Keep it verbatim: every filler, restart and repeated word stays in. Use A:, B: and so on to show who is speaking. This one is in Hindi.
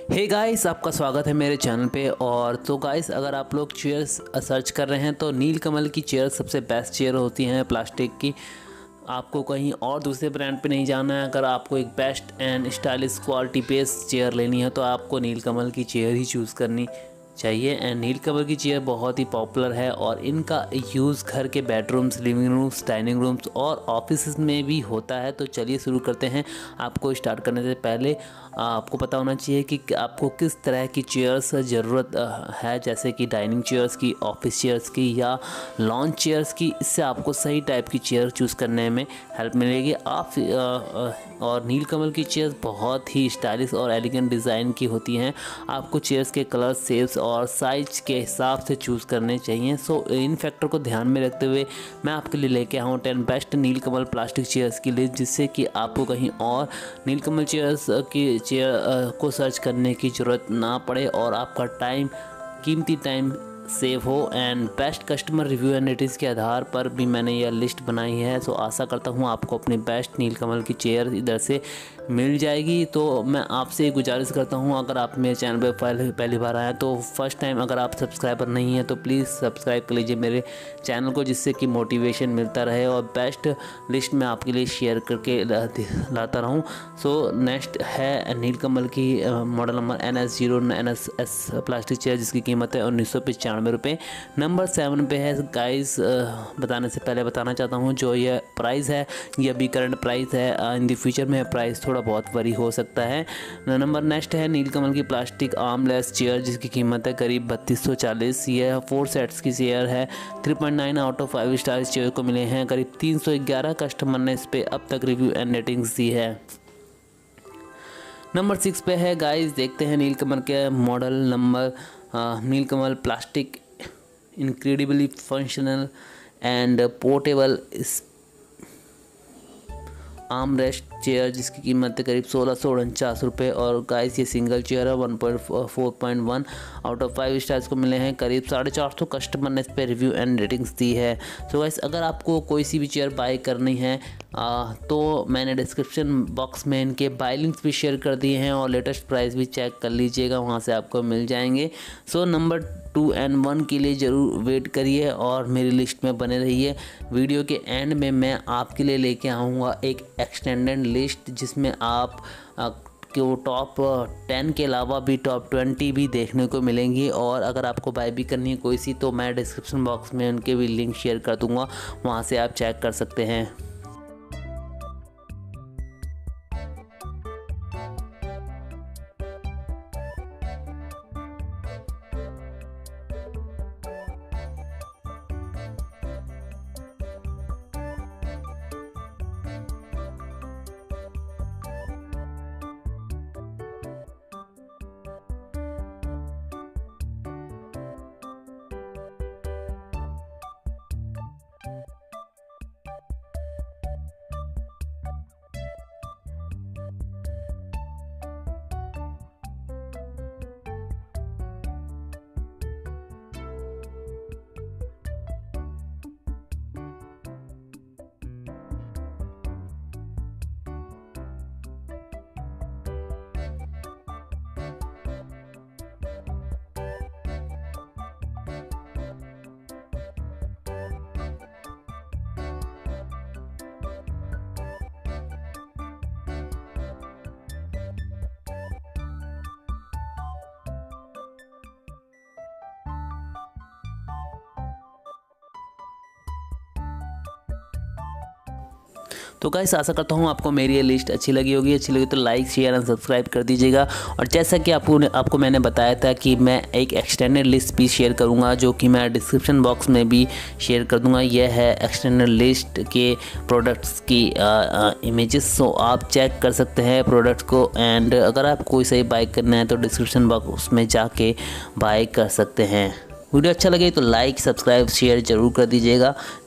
A: हे गाइस, आपका स्वागत है मेरे चैनल पे। और तो गाइस, अगर आप लोग चेयर्स सर्च कर रहे हैं तो नीलकमल की चेयर सबसे बेस्ट चेयर होती हैं प्लास्टिक की। आपको कहीं और दूसरे ब्रांड पे नहीं जाना है। अगर आपको एक best and stylish quality based chair लेनी है तो आपको नीलकमल की चेयर ही चूज़ करनी चाहिए। एंड नीलकमल की चेयर बहुत ही पॉपुलर है और इनका यूज़ घर के bedrooms, living rooms, dining rooms और ऑफिस में भी होता है। तो चलिए शुरू करते हैं। आपको स्टार्ट करने से पहले आपको पता होना चाहिए कि आपको किस तरह की चेयर्स ज़रूरत है, जैसे कि डाइनिंग चेयर्स की, ऑफिस चेयर्स की या लॉन्च चेयर्स की। इससे आपको सही टाइप की चेयर चूज़ करने में हेल्प मिलेगी। आप और नीलकमल की चेयर्स बहुत ही स्टाइलिश और एलिगेंट डिज़ाइन की होती हैं। आपको चेयर्स के कलर, शेप्स और साइज के हिसाब से चूज़ करने चाहिए। सो इन फैक्टर को ध्यान में रखते हुए मैं आपके लिए लेके आया हूँ ten best Nilkamal plastic chairs की लिस्ट, जिससे कि आपको कहीं और नीलकमल चेयर्स की चेयर को सर्च करने की ज़रूरत ना पड़े और आपका टाइम, कीमती टाइम सेव हो। And best customer review and ratings के आधार पर भी मैंने यह लिस्ट बनाई है। सो आशा करता हूँ आपको अपनी बेस्ट नीलकमल की चेयर इधर से मिल जाएगी। तो मैं आपसे गुजारिश करता हूँ, अगर आप मेरे चैनल पर पहले पहली बार आए तो फर्स्ट टाइम अगर आप सब्सक्राइबर नहीं हैं तो प्लीज़ सब्सक्राइब कर लीजिए मेरे चैनल को, जिससे कि मोटिवेशन मिलता रहे और बेस्ट लिस्ट मैं आपके लिए शेयर करके लाता रहूँ। सो नेक्स्ट है नीलकमल की model number N S zero N S S plastic chair, जिसकी कीमत है उन्नीस सौ पचानवे रुपये। नंबर सेवन पे है गाइस। बताने से पहले बताना चाहता हूँ जो ये प्राइस है ये अभी करंट प्राइस है। इन द फ्यूचर में प्राइस थोड़ा बहुत वरी हो सकता है। नंबर नेक्स्ट है नीलकमल की प्लास्टिक आर्मलेस चेयर, जिसकी कीमत है करीब बत्तीस सौ चालीस। यह फोर सेट्स की चेयर है। Three point nine out of five star इस चेयर को मिले हैं। करीब तीन सौ ग्यारह कस्टमर ने इस पर अब तक रिव्यू एंड रेटिंग्स दी है। नंबर सिक्स पे है गाइस, देखते हैं नीलकमल के model number Nilkamal plastic incredibly functional and portable armrest chair, जिसकी कीमत है करीब सोलह सौ उनचास रुपये। और गाइस ये सिंगल चेयर है। One point four point one out of five stars को मिले हैं। करीब साढ़े चार सौ कस्टमर ने इस पर रिव्यू एंड रेटिंग्स दी है। सो गाइस, अगर आपको कोई सी भी चेयर बाय करनी है आ, तो मैंने डिस्क्रिप्शन बॉक्स में इनके बाय लिंक्स भी शेयर कर दिए हैं और लेटेस्ट प्राइस भी चेक कर लीजिएगा, वहाँ से आपको मिल जाएंगे। So number two and one के लिए ज़रूर वेट करिए और मेरी लिस्ट में बने रहिए। वीडियो के एंड में मैं आपके लिए लेके आऊँगा एक एक्सटेंडेड लिस्ट, जिसमें आप कि वो टॉप टेन के अलावा भी टॉप ट्वेंटी भी देखने को मिलेंगी। और अगर आपको बाय भी करनी है कोई सी तो मैं डिस्क्रिप्शन बॉक्स में उनके भी लिंक शेयर कर दूँगा, वहाँ से आप चेक कर सकते हैं। तो गाइस, आशा करता हूँ आपको मेरी ये लिस्ट अच्छी लगी होगी। अच्छी लगी तो लाइक, शेयर एंड सब्सक्राइब कर दीजिएगा। और जैसा कि आपको आपको मैंने बताया था कि मैं एक एक्सटेंडेड लिस्ट भी शेयर करूँगा, जो कि मैं डिस्क्रिप्शन बॉक्स में भी शेयर कर दूँगा। यह है एक्सटेंडेड लिस्ट के प्रोडक्ट्स की इमेजेस, सो आप चेक कर सकते हैं प्रोडक्ट्स को। एंड अगर आप कोई सही बाय करना है तो डिस्क्रिप्शन बॉक्स में जाके बाय कर सकते हैं। वीडियो अच्छा लगे तो लाइक, सब्सक्राइब, शेयर ज़रूर कर दीजिएगा।